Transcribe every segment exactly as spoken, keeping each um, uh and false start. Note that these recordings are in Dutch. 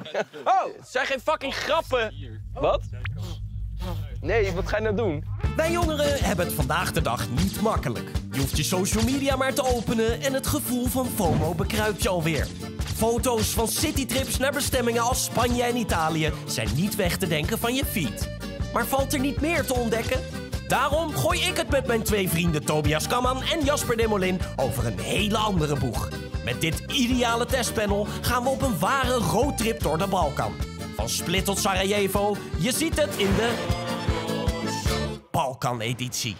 Oh, het zijn geen fucking grappen. Wat? Nee, wat ga je nou doen? Wij jongeren hebben het vandaag de dag niet makkelijk. Je hoeft je social media maar te openen en het gevoel van FOMO bekruipt je alweer. Foto's van citytrips naar bestemmingen als Spanje en Italië zijn niet weg te denken van je feed. Maar valt er niet meer te ontdekken? Daarom gooi ik het met mijn twee vrienden Tobias Kamman en Jasper Demolin over een hele andere boeg. Met dit ideale testpanel gaan we op een ware roadtrip door de Balkan. Van Split tot Sarajevo, je ziet het in de Balkan-editie.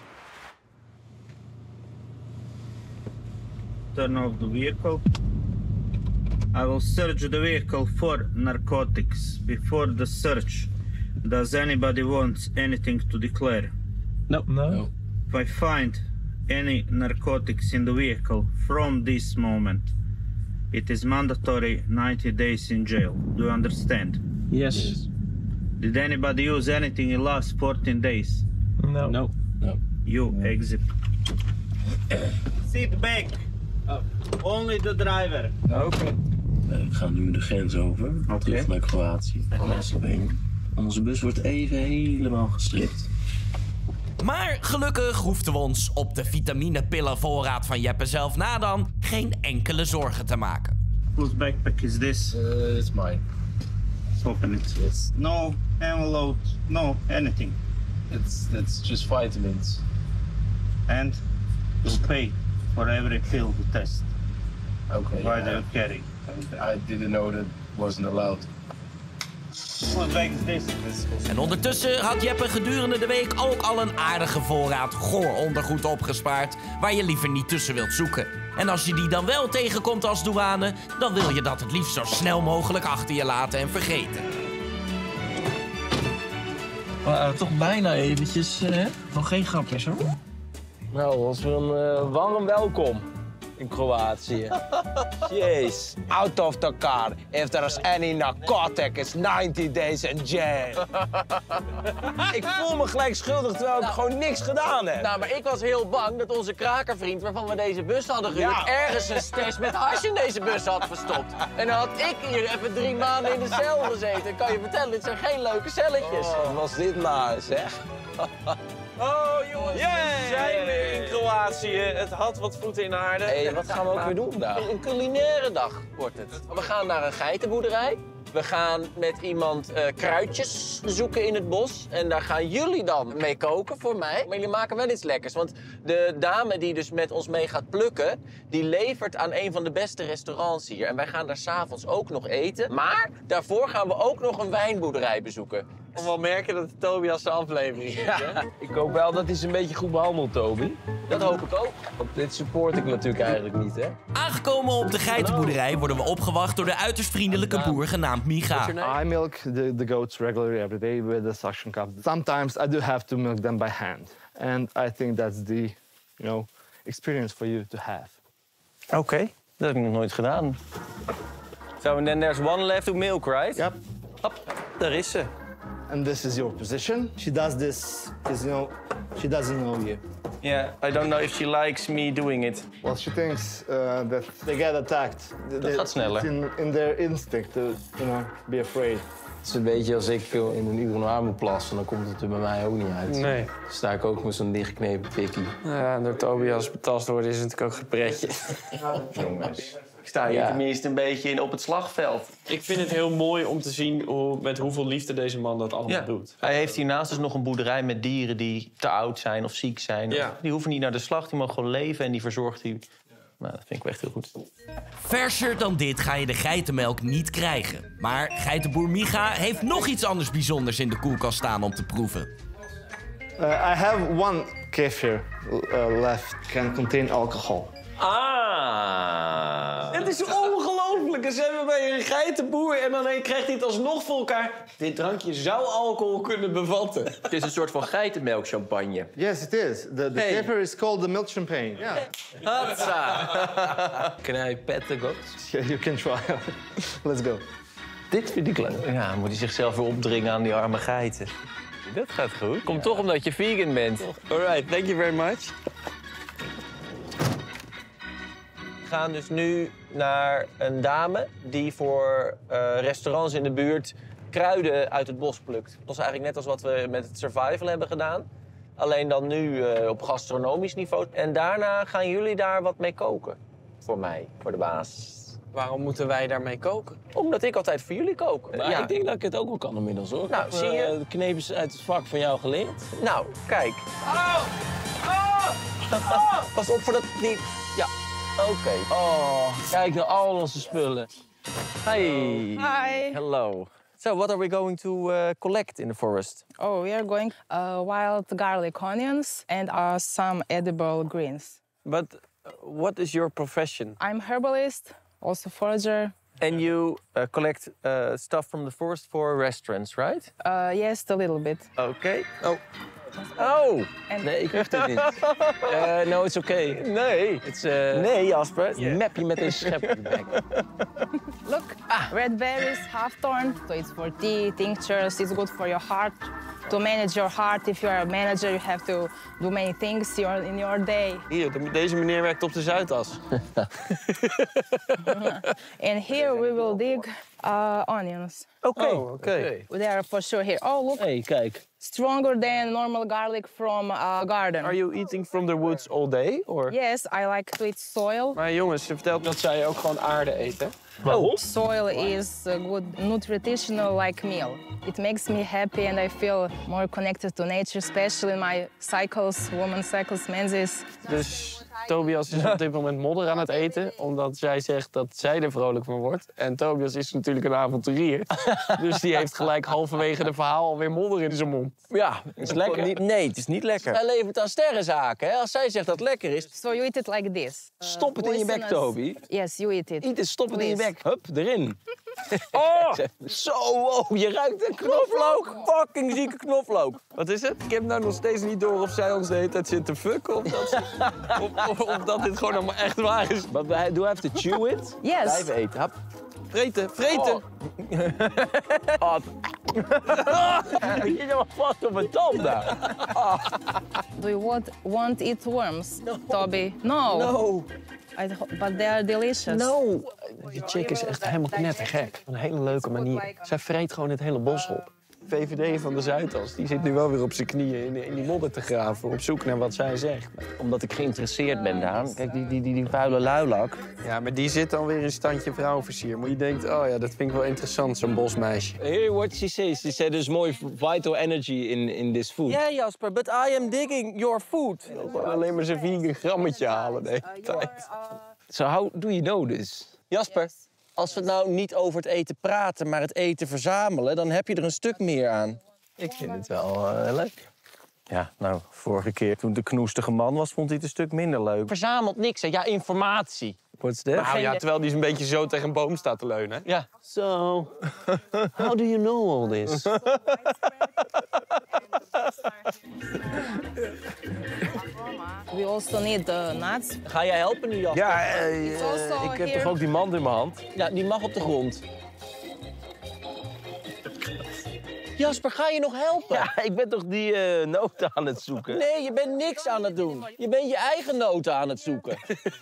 Turn off the vehicle. I will search the vehicle for narcotics. Before the search, does anybody want anything to declare? No. No. If I find any narcotics in the vehicle from this moment, it is mandatory ninety days in jail. Do you understand? Yes. Yes. Did anybody use anything in last fourteen days? No. No. No. You no. Exit. Sit back. Oh. Only the driver. Oké. Okay. We gaan nu de grens over, okay. Terug naar Kroatië. Onze bus wordt even helemaal gestript. Maar gelukkig hoefden we ons op de vitaminepillenvoorraad van Jeppe zelf na dan geen enkele zorgen te maken. Whose backpack is this? Uh, it's mine. Open it. Yes. No envelope, no anything. It's, it's just vitamins. And you'll pay for every pill to test. Okay. Why yeah. do you carry? I didn't know that wasn't allowed. What bag is this? En ondertussen had Jeppe gedurende de week ook al een aardige voorraad goor ondergoed opgespaard waar je liever niet tussen wilt zoeken. En als je die dan wel tegenkomt als douane, dan wil je dat het liefst zo snel mogelijk achter je laten en vergeten. Uh, toch bijna eventjes, uh, nog geen grapjes hoor. Nou, was weer een uh, warm welkom in Kroatië. Jeez. Out of the car. If there is any narcotic, it's ninety days in jail. Ik voel me gelijk schuldig terwijl ik nou, gewoon niks gedaan heb. Nou, maar ik was heel bang dat onze krakervriend waarvan we deze bus hadden gehuurd, ja, ergens een stash met hash in deze bus had verstopt. En dan had ik hier even drie maanden in de cel gezeten. Ik kan je vertellen, dit zijn geen leuke celletjes. Oh, wat was dit nou, zeg? Oh jongens, yeah. We zijn weer in Kroatië. Het had wat voeten in aarde. Hé, hey, wat gaan we ook weer doen daar? Een culinaire dag wordt het. We gaan naar een geitenboerderij. We gaan met iemand uh, kruidjes zoeken in het bos. En daar gaan jullie dan mee koken voor mij. Maar jullie maken wel iets lekkers. Want de dame die dus met ons mee gaat plukken, die levert aan een van de beste restaurants hier. En wij gaan daar s'avonds ook nog eten. Maar daarvoor gaan we ook nog een wijnboerderij bezoeken. Om wel merken dat het Tobias' aflevering is, ja. Hè? Ik hoop wel dat hij ze een beetje goed behandelt, Toby. Dat hoop ik ook. Want dit support ik natuurlijk eigenlijk niet, hè? Aangekomen op de geitenboerderij worden we opgewacht door de uiterst vriendelijke boer genaamd Micha. I milk the, the goats regularly every day with the suction cup. Sometimes I do have to milk them by hand. And I think that's the, you know, experience for you to have. Oké, okay. Dat heb ik nog nooit gedaan. So, and then there's one left to milk, right? Yep. Hop, daar is ze. And this is your position. She does this because, you know, she doesn't know you. Yeah, I don't know if she likes me doing it. Well, she thinks uh, that they get attacked. Dat they, gaat sneller. It's in, in their instinct to, you know, be afraid. Het is een beetje als ik veel in een urinoir moet plassen, dan komt het er bij mij ook niet uit. Nee. Dan sta ik ook met zo'n dichtgeknepen pikkie. Ja, door Tobias betast worden is het natuurlijk ook een pretje. Jongens. Ik sta hier ja. tenminste een beetje in op het slagveld. Ik vind het heel mooi om te zien hoe, met hoeveel liefde deze man dat allemaal ja. doet. Hij heeft hiernaast dus nog een boerderij met dieren die te oud zijn of ziek zijn. Ja. Of, die hoeven niet naar de slag, die mogen gewoon leven en die verzorgt hij. Nou, dat vind ik echt heel goed. Verser dan dit ga je de geitenmelk niet krijgen. Maar geitenboer Micha heeft nog iets anders bijzonders in de koelkast staan om te proeven. Uh, I have one kefir uh, left, can contain alcohol. Ah! Het is ongelooflijk. Ze hebben bij een geitenboer en dan krijgt hij het alsnog voor elkaar. Dit drankje zou alcohol kunnen bevatten. Het is een soort van geitenmelkchampagne. Yes, it is. The, the hey. kefir is called the milk champagne. Yeah. Hatsa! Can I pet the goats? Yeah, you can try. Let's go. Dit vind ik leuk. Ja, moet hij zichzelf weer opdringen aan die arme geiten. Dat gaat goed. Komt ja. toch omdat je vegan bent. All right, thank you very much. gaan dus nu naar een dame die voor uh, restaurants in de buurt kruiden uit het bos plukt. Dat is eigenlijk net als wat we met het survival hebben gedaan. Alleen dan nu uh, op gastronomisch niveau. En daarna gaan jullie daar wat mee koken. Voor mij, voor de baas. Waarom moeten wij daarmee koken? Omdat ik altijd voor jullie kook. Maar ja. Ik denk dat ik het ook wel kan inmiddels, hoor. Nou, ik zie je? Uh, de knepers uit het vak van jou geleerd. Nou, kijk. Oh! Oh! Oh! Pas op voor dat... Die... Ja, oké. Okay. Oh, kijk naar al onze spullen. Hi. Hi. Hello. So, what are we going to uh, collect in the forest? Oh, we are going uh, wild garlic onions and uh, some edible greens. But uh, what is your profession? I'm herbalist, also forager. And you uh, collect uh, stuff from the forest for restaurants, right? Uh, yes, a little bit. Okay. Oh. Oh! And nee, ik hoef dit niet. uh, no, it's okay. Nee. It's, uh, nee, Jasper. Yeah. Map je met een schep in de bek. Look, ah. red berries, half-thorn. So it's for tea, tinctures. It's good for your heart. To manage your heart, if you're a manager, you have to do many things in your day. Hier, deze meneer werkt op de Zuidas. And here we will dig uh, onions. Okay. Oh, okay. They are for sure here. Oh, look. Hey, kijk. Stronger than normal garlic from a garden. Are you eating from the woods all day? Or? Yes, I like to eat soil. Maar jongens, ze vertelt dat zij ook gewoon aarde eten. Oh. Soil is a good nutritional like meal. It makes me happy and I feel more connected to nature, especially in my cycles, woman cycles, menses. Dus Tobias is op dit moment modder aan het eten, omdat zij zegt dat zij er vrolijk van wordt. En Tobias is natuurlijk een avonturier. Dus die heeft gelijk halverwege de verhaal alweer modder in zijn mond. Ja, is het lekker? Niet, nee, het is niet lekker. Hij levert aan sterrenzaken, hè? Als zij zegt dat het lekker is. So you eat it like this. Stop het in je bek, Toby. Yes, you eat it. Eat it, stop het in je bek. Hup, erin. Oh! Zo, wow, je ruikt een knoflook. Fucking zieke knoflook. Wat is het? Ik heb nou nog steeds niet door of zij ons de hele tijd zit te fucken. Of dat, ze, of, of, of dat dit gewoon allemaal echt waar is. But do I have to chew it? Yes. Blijven eten. Hap. Vreten, vreten. Oh. Je zit wel vast op mijn tanden. Oh. Do you want, want to eat worms, no. Toby? No. No. I, but they are delicious. No. Die chick is echt helemaal knettergek. Op een hele leuke manier. Zij vreet gewoon het hele bos op. V V D van de Zuidas, die zit nu wel weer op zijn knieën in, in die modder te graven, op zoek naar wat zij zegt. Omdat ik geïnteresseerd ben, Daan. Kijk, die, die, die, die vuile luilak. Ja, maar die zit dan weer in standje vrouwenversier. Maar je denkt, oh ja, dat vind ik wel interessant, zo'n bosmeisje. Hear what she says. She said there's more vital energy in, in this food. Ja, yeah, Jasper, but I am digging your food. Gewoon alleen maar zo'n vegan grammetje halen de hele tijd. So how do you know this? Jasper, als we nou niet over het eten praten, maar het eten verzamelen, dan heb je er een stuk meer aan. Ik vind het wel uh, leuk. Ja, nou, vorige keer toen de knoestige man was, vond hij het een stuk minder leuk. Verzamelt niks, hè? Ja, informatie. What's that? Nou ja, terwijl die een beetje zo tegen een boom staat te leunen. Ja. So, how do you know all this? We also need the nuts. Ga jij helpen nu, Jasper? Ja, uh, uh, ik heb here. toch ook die mand in mijn hand? Ja, die mag op de grond. Jasper, ga je nog helpen? Ja, ik ben toch die uh, noten aan het zoeken? Nee, je bent niks aan het doen. Je bent je eigen noten aan het zoeken.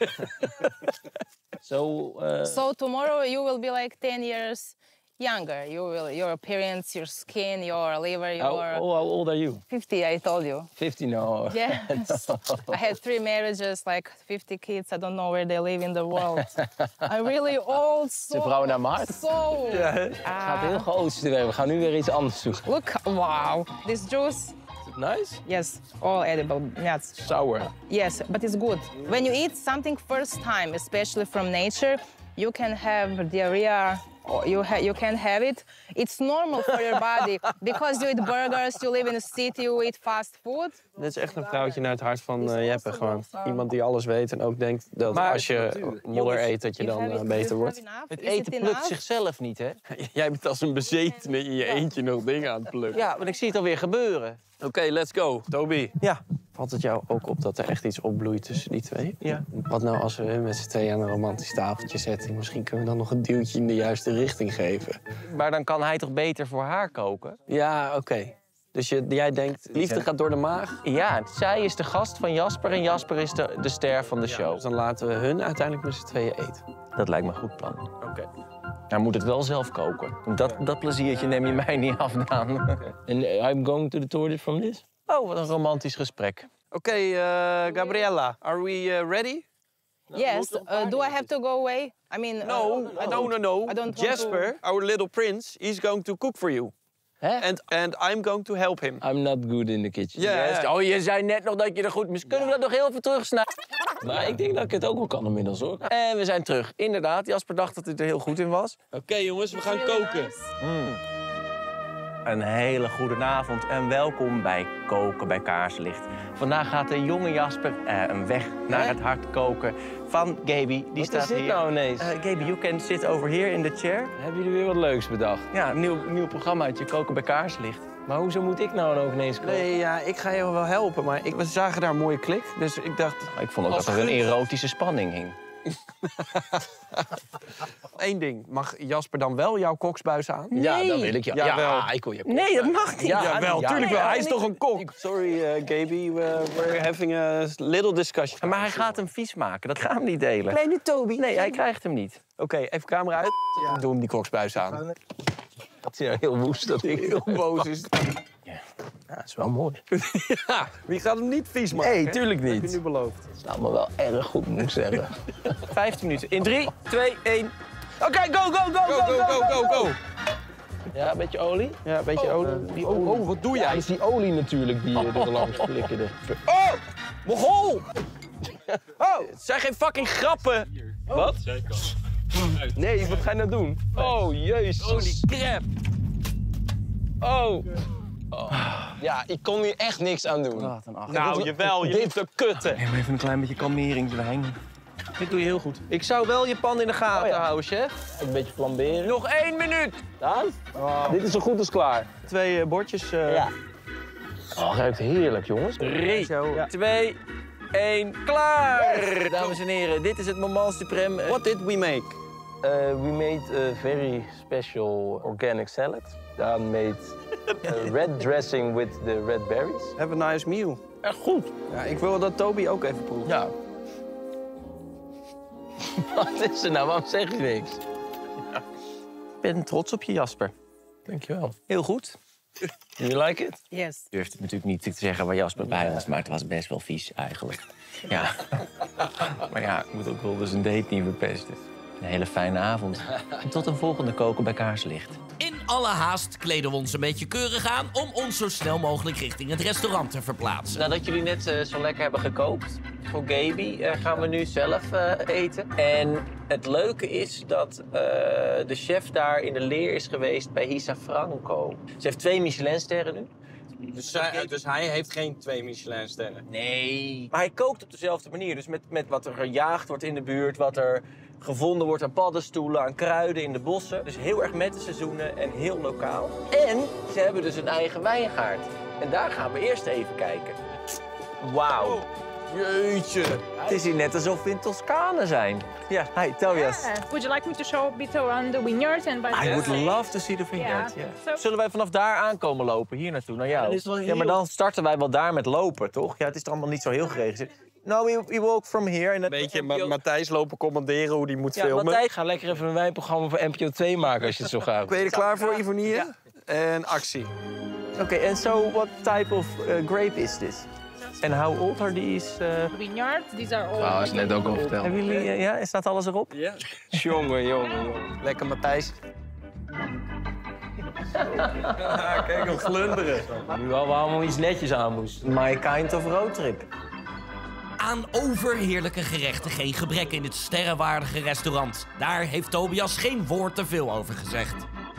so, uh... so tomorrow you will be like ten years younger. You will, your appearance, your skin, your liver, your... How, oh, how old are you? fifty, I told you. fifty, no. Yes. No. I had three marriages, like fifty kids. I don't know where they live in the world. I'm really old. So, Ze vrouwen naar mijn hart. So... Ja, het gaat heel groot. We gaan nu weer iets anders zoeken. Look, wow. This juice... Is it nice? Yes, all edible nuts. Sour. Yes, but it's good. When you eat something first time, especially from nature, you can have diarrhea. Or you, ha you can have it. It's normal for your body because you eat burgers, you live in a city, you eat fast food. Dit is echt een vrouwtje naar het hart van uh, Jeppe gewoon. Iemand die alles weet en ook denkt dat maar, als je modder eet, dat je dan uh, beter wordt. Het eten plukt zichzelf niet, hè? Jij bent als een bezetene in je eentje nog dingen aan het plukken. Ja, want ik zie het alweer gebeuren. Oké, okay, let's go. Toby. Ja. Valt het jou ook op dat er echt iets opbloeit tussen die twee? Ja. Wat nou als we met z'n tweeën aan een romantisch tafeltje zetten? Misschien kunnen we dan nog een duwtje in de juiste richting geven. Maar dan kan hij toch beter voor haar koken? Ja, oké. Okay. Dus je, jij denkt, liefde gaat door de maag? Ja, zij is de gast van Jasper en Jasper is de, de ster van de show. Ja, dus dan laten we hun uiteindelijk met z'n tweeën eten. Dat lijkt me een goed plan. Oké. Okay. Hij moet het wel zelf koken. Dat, dat pleziertje neem je mij niet af, Daan. And I'm going to the toilet from this? Oh, wat een romantisch gesprek. Oké, okay, uh, Gabriella, are we uh, ready? Yes. Uh, do I have to go away? I mean, no, uh, no, no, no. I don't Jasper, to... our little prince, he's going to cook for you. Huh? And, and I'm going to help him. I'm not good in the kitchen. Yeah, yes. yeah. Oh, je zei net nog dat je er goed... Misschien kunnen we dat nog heel even terugsnijden. Maar ik denk dat ik het ook wel kan inmiddels, hoor. En we zijn terug. Inderdaad, Jasper dacht dat hij er heel goed in was. Oké, okay, jongens, we gaan koken. Mm. Een hele goede avond en welkom bij Koken bij Kaarslicht. Vandaag gaat de jonge Jasper uh, een weg naar het hart koken van Gaby. Die wat staat is dit hier. nou ineens? Uh, Gaby, you can sit over here in the chair. Hebben jullie weer wat leuks bedacht? Ja, een nieuw, nieuw programmaatje, Koken bij Kaarslicht. Maar hoezo moet ik nou ook ineens koken? Nee, ja, ik ga je wel helpen, maar ik, we zagen daar een mooie klik. Dus ik dacht... Ik vond ook dat er een erotische spanning hing. Eén ding, mag Jasper dan wel jouw koksbuis aan? Nee. Ja, dat wil ik. Ja, ja, ja ik wil je koks. Nee, dat mag niet. Ja, ja wel, ja, tuurlijk ja, wel. Hij is nee, toch een kok? Sorry, uh, Gaby, we, we're having a little discussion. Maar hij gaat hem vies maken, dat gaan we niet delen. Nee, niet Toby. Nee, hij krijgt hem niet. Oké, okay, even camera uit. Ja. Doe hem die koksbuis aan. Dat is ja heel woest, dat ik heel boos is. Ja, dat is wel mooi. Ja, wie gaat hem niet vies maken? Nee, tuurlijk niet. Dat heb je nu beloofd. Het staat me wel erg goed, moet ik zeggen. Vijftien minuten. In drie, twee, één. Oké, okay, go, go, go, go, go, go, go, go, go. Ja, een beetje olie? Ja, een beetje oh, olie. Uh, die olie. Oh, wat doe jij? Ja, is die olie natuurlijk die je er langs flikkerde. Oh, Mogol! Oh, het zijn geen fucking grappen. Wat? Nee, wat ga je nou doen? Oh, jezus. Holy crap. Oh. Oh. Ja, ik kon hier echt niks aan doen. Wat een acht. Nou, jawel, je moet te kutten. Neem even een klein beetje kalmeringszwijn. Dit doe je heel goed. Ik zou wel je pan in de gaten oh, ja. houden, chef. Een beetje flamberen. Nog één minuut. Daan? Oh. Dit is zo goed als klaar. Twee uh, bordjes. Uh... Ja. Oh, ruikt heerlijk, jongens. Drie, ja. twee, één, klaar! Dames en heren, dit is het moment supreme. What did we make? Uh, we made a very special organic salad. Daan made a red dressing with the red berries. Have a nice meal. Echt goed. Ja, ik wil dat Toby ook even proeft. Ja. Wat is er nou? Waarom zeg je niks? Ja. Ik ben trots op je, Jasper. Dankjewel. Heel goed. You like it? Yes. Je durft het natuurlijk niet te zeggen waar Jasper bij was, maar het was best wel vies eigenlijk. Ja. Maar ja, ik moet ook wel dus een date niet verpesten. Een hele fijne avond. En tot een volgende Koken bij Kaarslicht. In alle haast kleden we ons een beetje keurig aan om ons zo snel mogelijk richting het restaurant te verplaatsen. Nadat jullie net uh, zo lekker hebben gekookt voor Gaby, uh, gaan we nu zelf uh, eten. En het leuke is dat uh, de chef daar in de leer is geweest bij Hisa Franco. Ze heeft twee Michelinsterren nu. Dus, zij, dus hij heeft geen twee Michelinsterren? Nee. Maar hij kookt op dezelfde manier. Dus met, met wat er gejaagd wordt in de buurt, wat er gevonden wordt aan paddenstoelen, aan kruiden in de bossen. Dus heel erg met de seizoenen en heel lokaal. En ze hebben dus een eigen wijngaard. En daar gaan we eerst even kijken. Wauw. Oh, jeetje. Het is hier net alsof we in Toscane zijn. Ja, hi, Tobias. Yeah. Would you like me to show a bit around the vineyard and by the I would love to see the vineyard. Yeah. Yeah. So... Zullen wij vanaf daar aankomen lopen, hier naartoe, naar jou? Ja, heel... ja, maar dan starten wij wel daar met lopen, toch? Ja, het is er allemaal niet zo heel geregeld. No, we, we walk from here. Een beetje Ma Matthijs lopen commanderen hoe die moet ja, filmen. Matthijs... Ga lekker even een wijnprogramma voor N P O twee maken als je het zo graag Ben je er klaar voor, Ivonie? Ja. En actie. Oké, okay, and so what type of uh, grape is this? And how old are these? Uh... Vineyard, these are all... Nou, dat is net ook al verteld. Hebben jullie, uh, ja, staat alles erop? Ja. Jongen, jongen. Lekker Matthijs. Ja, kijk hem glunderen. Nu wel waarom we iets netjes aan moest. My kind of roadtrip. Aan overheerlijke gerechten geen gebrek in dit sterrenwaardige restaurant. Daar heeft Tobias geen woord te veel over gezegd.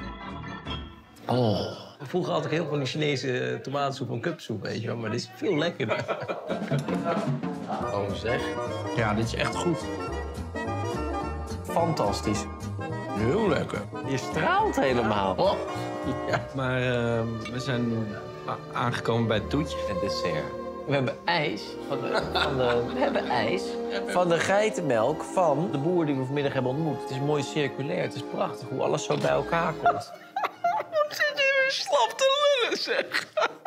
Oh. Vroeger had ik heel veel die Chinese tomatensoep en cupsoep, weet je wel. Maar dit is veel lekkerder. Oh, zeg. Ja, dit is echt goed. Fantastisch. Heel lekker. Je straalt helemaal. Oh. Ja. Maar uh, we zijn aangekomen bij het toetje. Het dessert. We hebben ijs van de, van de, we hebben ijs van de geitenmelk van de boer die we vanmiddag hebben ontmoet. Het is mooi circulair. Het is prachtig hoe alles zo bij elkaar komt. Zit je weer slap te lullen? zeg.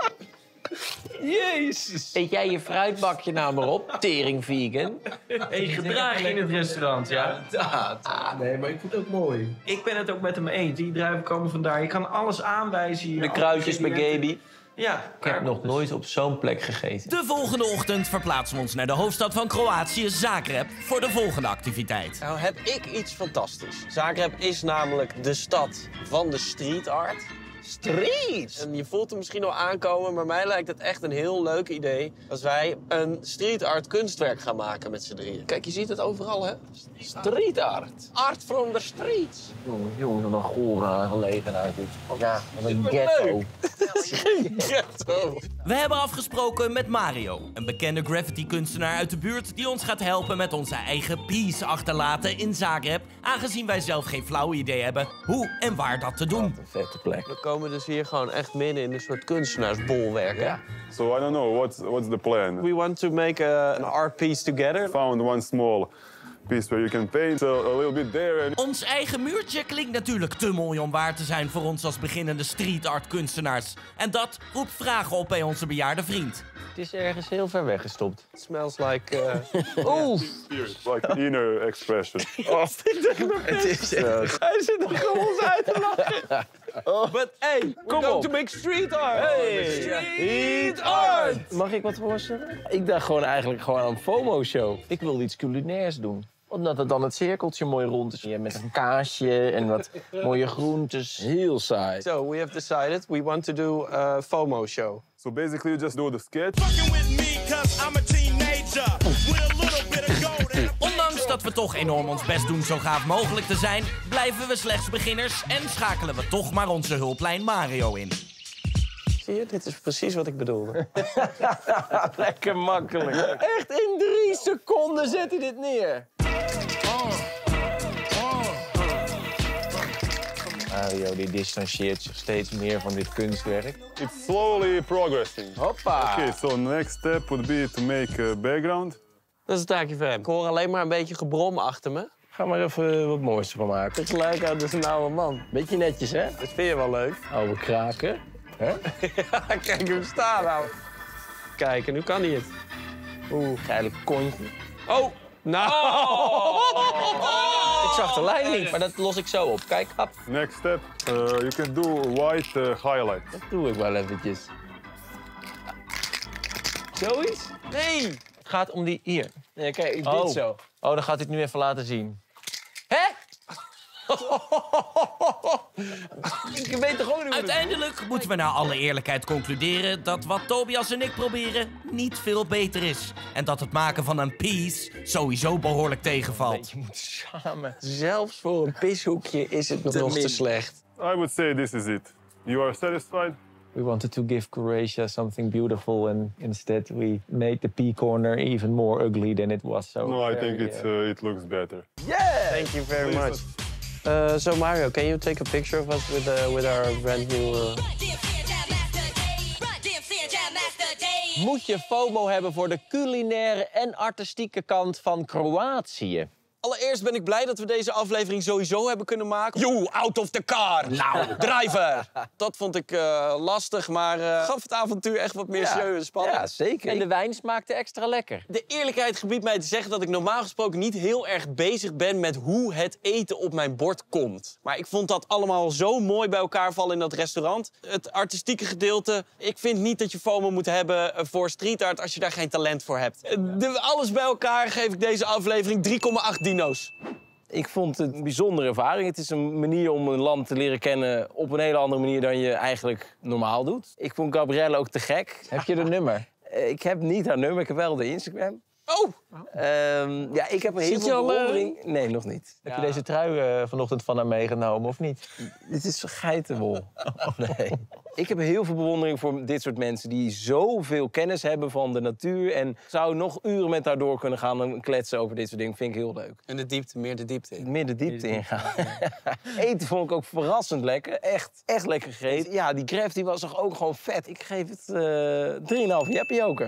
Jezus. Eet jij je fruitbakje nou maar op, tering vegan? Hey, gedrag in het restaurant, ja? Ja, ah, nee, maar ik vind het ook mooi. Ik ben het ook met hem eens. Die druiven komen vandaar. Je kan alles aanwijzen hier. De kruidjes bij Gaby. Ja, ik heb nog nooit op zo'n plek gegeten. De volgende ochtend verplaatsen we ons naar de hoofdstad van Kroatië, Zagreb, voor de volgende activiteit. Nou heb ik iets fantastisch. Zagreb is namelijk de stad van de street art. Street! En je voelt hem misschien al aankomen, maar mij lijkt het echt een heel leuk idee als wij een street art kunstwerk gaan maken met z'n drieën. Kijk, je ziet het overal, hè? Street art. Art from the streets. Jongen, jongen, wat een gore gelegenheid. Ja, wat een ghetto. Ghetto. We hebben afgesproken met Mario, een bekende graffiti-kunstenaar uit de buurt die ons gaat helpen met onze eigen piece achterlaten in Zagreb, aangezien wij zelf geen flauw idee hebben hoe en waar dat te doen. Wat een vette plek. We komen dus hier gewoon echt midden in een soort kunstenaarsbolwerk, hè? So I don't know, what's, what's the plan? We want to make a, an art piece together. Found one small piece where you can paint a, a little bit there. And... Ons eigen muurtje klinkt natuurlijk te mooi om waar te zijn voor ons als beginnende street art kunstenaars. En dat roept vragen op bij onze bejaarde vriend. Het is ergens heel ver weggestopt. It smells like... Uh... Oeh! Like inner expression. Oh, het is echt... Hij zit er gewoon ons uit te lachen. Oh. But hey, Kom we're going op. to make street art. Hey. Street art. Mag ik wat voorstellen? Ik dacht gewoon eigenlijk gewoon aan een FOMO-show. Ik wilde iets culinairs doen. Omdat het dan het cirkeltje mooi rond is. Ja, met een kaasje en wat mooie groentes. Heel saai. So we have decided we want to do a FOMO show. So basically you just do the sketch. Ondanks dat we toch enorm ons best doen zo gaaf mogelijk te zijn, blijven we slechts beginners en schakelen we toch maar onze hulplijn Mario in. Zie je, dit is precies wat ik bedoelde. Lekker makkelijk. Echt in drie seconden zet hij dit neer. Mario die distancieert zich steeds meer van dit kunstwerk. It's slowly progressing. Hoppa! Okay, so next step would be to make a background. Dat is het taakje voor hem. Ik hoor alleen maar een beetje gebrom achter me. Ga maar even wat moois van maken. Tegelijk uit, dus een oude man. Beetje netjes, hè? Dat vind je wel leuk. Oude kraken. Hè? Ja, kijk hem staan nou. Kijk, en nu kan hij het. Oeh, geile kontje. Oh! Nou! Ik zag de lijn niet, maar dat los ik zo op. Kijk, hap. Next step, uh, you can do white uh, highlight. Dat doe ik wel eventjes. Zoiets? Nee! Het gaat om die hier. Nee, kijk, dit Oh. zo. Oh, dan gaat hij het nu even laten zien. Hè? Ik weet toch ook niet. Uiteindelijk moeten we naar alle eerlijkheid concluderen dat wat Tobias en ik proberen niet veel beter is. En dat het maken van een piece sowieso behoorlijk tegenvalt. Je moet samen. Zelfs voor een pishoekje is het nog Te te, min. slecht. I would say this is it. You are satisfied? We wanted to give Croatia something beautiful, and instead we made the P corner even more ugly than it was. So No, I very, think it's, uh, it looks better. Yeah! Thank you very much. Uh, so Mario, can you take a picture of us with, uh, with our brand new... Uh... Moet je FOMO hebben voor de culinaire en artistieke kant van Kroatië? Allereerst ben ik blij dat we deze aflevering sowieso hebben kunnen maken. You, out of the car! Nou, driver! Dat vond ik uh, lastig, maar uh, gaf het avontuur echt wat meer Ja. jeu en spanning. Ja, zeker. En de wijn smaakte extra lekker. De eerlijkheid gebiedt mij te zeggen dat ik normaal gesproken niet heel erg bezig ben met hoe het eten op mijn bord komt. Maar ik vond dat allemaal zo mooi bij elkaar vallen in dat restaurant. Het artistieke gedeelte. Ik vind niet dat je FOMO moet hebben voor street art als je daar geen talent voor hebt. De, alles bij elkaar geef ik deze aflevering drie komma acht dino's. Ik vond het een bijzondere ervaring. Het is een manier om een land te leren kennen op een hele andere manier dan je eigenlijk normaal doet. Ik vond Gabrielle ook te gek. Heb je de nummer? Ik heb niet haar nummer, ik heb wel de Instagram. Oh! Um, ja, ik heb een heel Zit je veel al, uh... bewondering. Nee, nog niet. Heb je deze trui uh, vanochtend van haar meegenomen of niet? Dit is geitenwol. Oh, nee. Ik heb heel veel bewondering voor dit soort mensen die zoveel kennis hebben van de natuur. En zou nog uren met haar door kunnen gaan en kletsen over dit soort dingen. Vind ik heel leuk. En de diepte, meer de diepte in. Meer de diepte ingaan. Eten vond ik ook verrassend lekker. Echt, echt lekker gegeten. Ja, die graf die was toch ook gewoon vet. Ik geef het uh, drie komma vijf Jeppie Joker.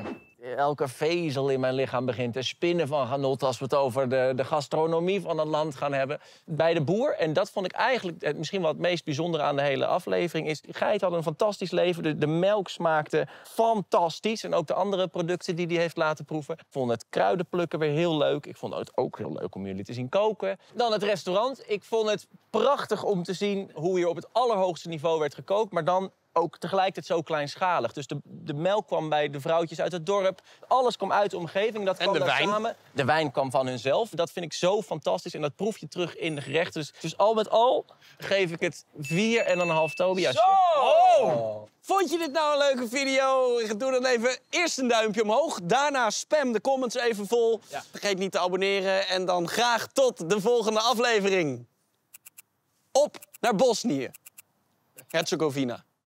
elke vezel in mijn lichaam begint te spinnen van genot als we het over de, de gastronomie van het land gaan hebben. Bij de boer, en dat vond ik eigenlijk het, misschien wel het meest bijzondere aan de hele aflevering, is de geit had een fantastisch leven. De, de melk smaakte fantastisch en ook de andere producten die hij heeft laten proeven. Ik vond het kruidenplukken weer heel leuk. Ik vond het ook heel leuk om jullie te zien koken. Dan het restaurant. Ik vond het prachtig om te zien hoe hier op het allerhoogste niveau werd gekookt, maar dan ook tegelijkertijd zo kleinschalig. Dus de, de melk kwam bij de vrouwtjes uit het dorp. Alles kwam uit de omgeving. Dat kwam en de daar wijn? Samen. De wijn kwam van hunzelf. Dat vind ik zo fantastisch. En dat proef je terug in de gerechten. Dus, dus al met al geef ik het vier en een half Tobias. Zo! Oh. Vond je dit nou een leuke video? Doe dan even eerst een duimpje omhoog. Daarna spam de comments even vol. Ja. Vergeet niet te abonneren. En dan graag tot de volgende aflevering. Op naar Bosnië. Herzegovina.